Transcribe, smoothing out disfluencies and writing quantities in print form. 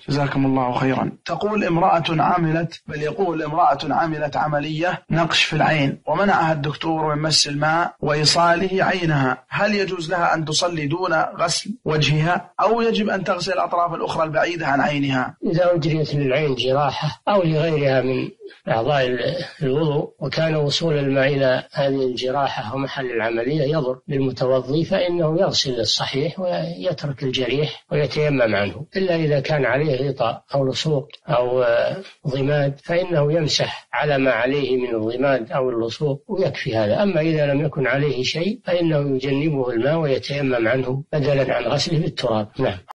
جزاكم الله خيرا. تقول امرأة عملت، بل يقول امرأة عملت عملية نقش في العين ومنعها الدكتور من مس الماء وإيصاله عينها، هل يجوز لها أن تصلي دون غسل وجهها أو يجب أن تغسل الأطراف الأخرى البعيدة عن عينها؟ إذا أجريت للعين جراحة أو لغيرها من أعضاء الوضوء وكان وصول الماء إلى هذه الجراحة أو محل العملية يضر بالمتوضي فإنه يغسل الصحيح ويترك الجريح ويتيمم عنه، إلا إذا كان عليه غطاء أو لصوق أو ضماد فإنه يمسح على ما عليه من الضماد أو اللصوق ويكفي هذا. أما إذا لم يكن عليه شيء فإنه يجنبه الماء ويتيمم عنه بدلا عن غسله بالتراب. نعم.